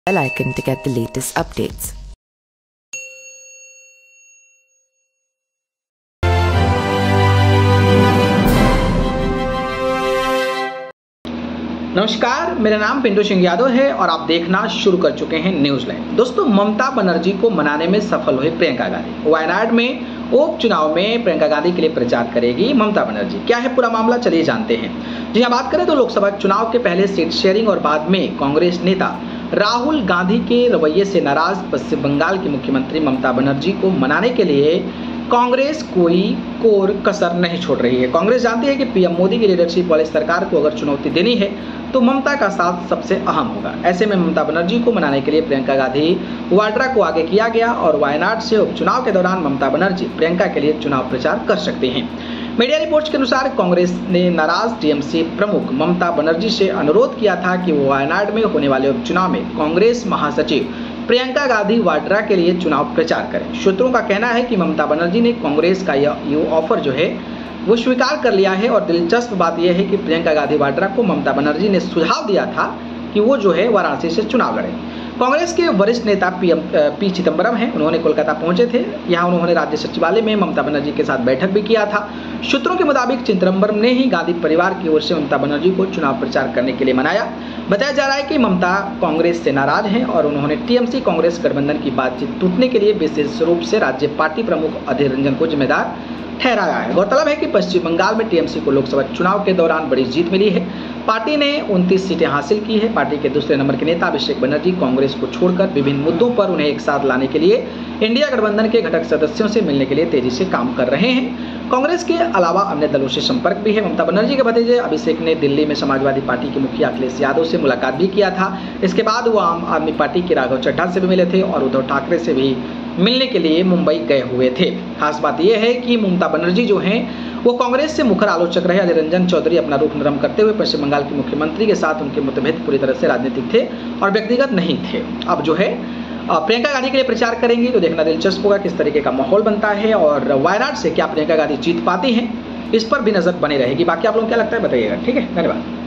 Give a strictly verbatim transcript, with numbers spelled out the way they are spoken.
bell icon to get the latest updates. नमस्कार, मेरा नाम पिंटू सिंह यादव है और आप देखना शुरू कर चुके हैं न्यूज लाइन। दोस्तों, ममता बनर्जी को मनाने में सफल हुई प्रियंका गांधी। वायनाड में उपचुनाव में प्रियंका गांधी के लिए प्रचार करेगी ममता बनर्जी। क्या है पूरा मामला, चलिए जानते हैं। जी हाँ, बात करें तो लोकसभा चुनाव के पहले सीट शेयरिंग और बाद में कांग्रेस नेता राहुल गांधी के रवैये से नाराज पश्चिम बंगाल की मुख्यमंत्री ममता बनर्जी को मनाने के लिए कांग्रेस कोई कोर कसर नहीं छोड़ रही है। कांग्रेस जानती है कि पीएम मोदी की लीडरशिप वाली सरकार को अगर चुनौती देनी है तो ममता का साथ सबसे अहम होगा। ऐसे में ममता बनर्जी को मनाने के लिए प्रियंका गांधी वाड्रा को आगे किया गया और वायनाड से उपचुनाव के दौरान ममता बनर्जी प्रियंका के लिए चुनाव प्रचार कर सकते हैं। मीडिया रिपोर्ट्स के अनुसार कांग्रेस ने नाराज टीएमसी प्रमुख ममता बनर्जी से अनुरोध किया था कि वो वायनाड में होने वाले उपचुनाव में कांग्रेस महासचिव प्रियंका गांधी वाड्रा के लिए चुनाव प्रचार करें। सूत्रों का कहना है कि ममता बनर्जी ने कांग्रेस का यह ऑफर जो है वो स्वीकार कर लिया है और दिलचस्प बात यह है कि प्रियंका गांधी वाड्रा को ममता बनर्जी ने सुझाव दिया था कि वो जो है वाराणसी से चुनाव लड़े। कांग्रेस के वरिष्ठ नेता पी पी चिदम्बरम हैं, उन्होंने कोलकाता पहुंचे थे। यहाँ उन्होंने राज्य सचिवालय में ममता बनर्जी के साथ बैठक भी किया था। सूत्रों के मुताबिक चिदम्बरम ने ही गांधी परिवार की ओर से ममता बनर्जी को चुनाव प्रचार करने के लिए मनाया। बताया जा रहा है कि ममता कांग्रेस से नाराज हैं और उन्होंने टीएमसी कांग्रेस गठबंधन की बातचीत टूटने के लिए विशेष रूप से राज्य पार्टी प्रमुख अधीर रंजन को जिम्मेदार ठहराया है। गौरतलब है कि पश्चिम बंगाल में टीएमसी को लोकसभा चुनाव के दौरान बड़ी जीत मिली है। पार्टी ने उनतीस सीटें हासिल की है। पार्टी के दूसरे नंबर के नेता अभिषेक बनर्जी कांग्रेस को छोड़कर विभिन्न मुद्दों पर उन्हें एक साथ लाने के लिए इंडिया गठबंधन के घटक सदस्यों से मिलने के लिए तेजी से काम कर रहे हैं। कांग्रेस के अलावा अन्य दलों से संपर्क भी है। ममता बनर्जी के भतीजे अभिषेक ने दिल्ली में समाजवादी पार्टी के मुखिया अखिलेश यादव से मुलाकात भी किया था। इसके बाद वो आम आदमी पार्टी के राघव चड्ढा से भी मिले थे और उद्धव ठाकरे से भी मिलने के लिए मुंबई गए हुए थे। खास बात यह है कि ममता बनर्जी जो हैं वो कांग्रेस से मुखर आलोचक रहे। अधीर रंजन चौधरी अपना रुख नरम करते हुए पश्चिम बंगाल के मुख्यमंत्री के साथ उनके मतभेद पूरी तरह से राजनीतिक थे और व्यक्तिगत नहीं थे। अब जो है प्रियंका गांधी के लिए प्रचार करेंगी तो देखना दिलचस्प होगा किस तरीके का माहौल बनता है और वायनाड से क्या प्रियंका गांधी जीत पाती हैं, इस पर भी नजर बनी रहेगी। बाकी आप लोगों को क्या लगता है बताइएगा। ठीक है, धन्यवाद।